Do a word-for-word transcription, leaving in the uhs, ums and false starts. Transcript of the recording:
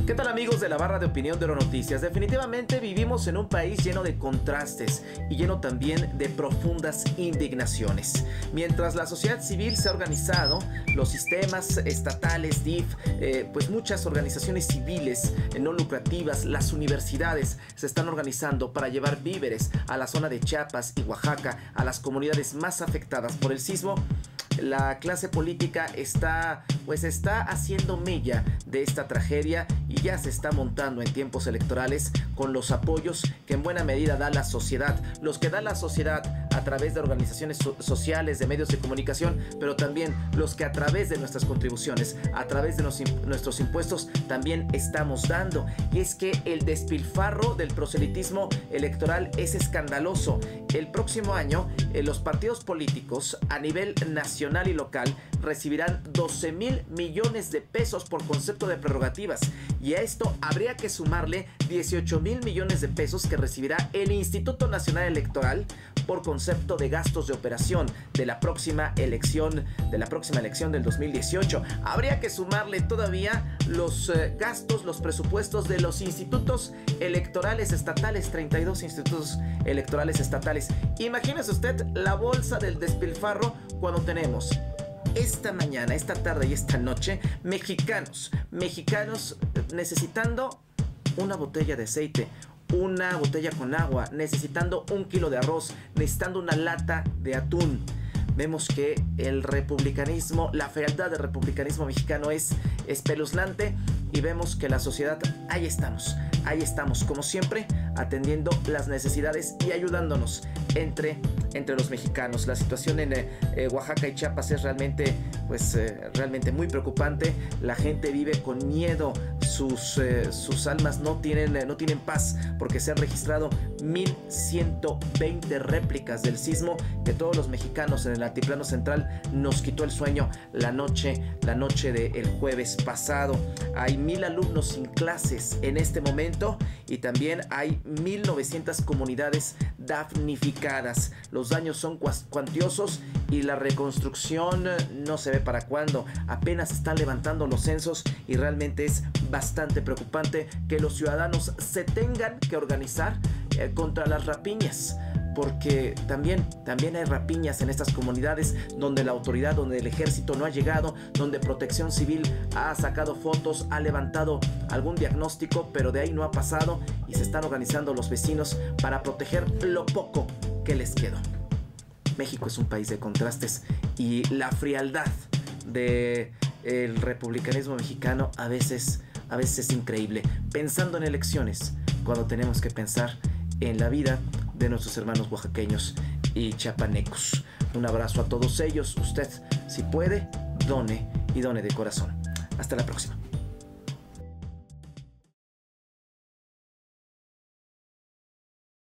¿Qué tal, amigos de la barra de opinión de Oro Noticias? Definitivamente vivimos en un país lleno de contrastes y lleno también de profundas indignaciones. Mientras la sociedad civil se ha organizado, los sistemas estatales, D I F, eh, pues muchas organizaciones civiles eh, no lucrativas, las universidades se están organizando para llevar víveres a la zona de Chiapas y Oaxaca, a las comunidades más afectadas por el sismo. La clase política está, pues está haciendo mella de esta tragedia y ya se está montando en tiempos electorales con los apoyos que en buena medida da la sociedad, los que da la sociedad a través de organizaciones so sociales, de medios de comunicación, pero también los que a través de nuestras contribuciones, a través de nos, nuestros impuestos, también estamos dando. Y es que el despilfarro del proselitismo electoral es escandaloso. El próximo año, eh, los partidos políticos a nivel nacional y local recibirán doce mil millones de pesos por concepto de prerrogativas, y a esto habría que sumarle dieciocho mil millones de pesos que recibirá el Instituto Nacional Electoral por concepto de gastos de operación de la próxima elección, de la próxima elección del dos mil dieciocho. Habría que sumarle todavía los eh, gastos, los presupuestos de los institutos electorales estatales, treinta y dos institutos electorales estatales. Imagínese usted la bolsa del despilfarro cuando tenemos esta mañana, esta tarde y esta noche mexicanos, mexicanos necesitando una botella de aceite, una botella con agua, necesitando un kilo de arroz, necesitando una lata de atún. Vemos que el republicanismo, la fealdad del republicanismo mexicano es espeluznante, y vemos que la sociedad, ahí estamos, ahí estamos, como siempre, atendiendo las necesidades y ayudándonos entre, entre los mexicanos. La situación en eh, Oaxaca y Chiapas es realmente, pues, eh, realmente muy preocupante. La gente vive con miedo, sus, eh, sus almas no tienen, eh, no tienen paz, porque se han registrado mil ciento veinte réplicas del sismo que todos los mexicanos en el altiplano central nos quitó el sueño la noche, la noche del jueves pasado. Hay mil alumnos sin clases en este momento y también hay mil novecientas comunidades damnificadas. Los daños son cuantiosos y la reconstrucción no se ve para cuándo. Apenas están levantando los censos y realmente es bastante preocupante que los ciudadanos se tengan que organizar eh, contra las rapiñas. Porque también, también hay rapiñas en estas comunidades donde la autoridad, donde el ejército no ha llegado, donde Protección Civil ha sacado fotos, ha levantado algún diagnóstico, pero de ahí no ha pasado, y se están organizando los vecinos para proteger lo poco que les quedó. México es un país de contrastes, y la frialdad del republicanismo mexicano a veces, a veces es increíble. Pensando en elecciones, cuando tenemos que pensar en la vida de nuestros hermanos oaxaqueños y chiapanecos. Un abrazo a todos ellos. Usted, si puede, done y done de corazón. Hasta la próxima.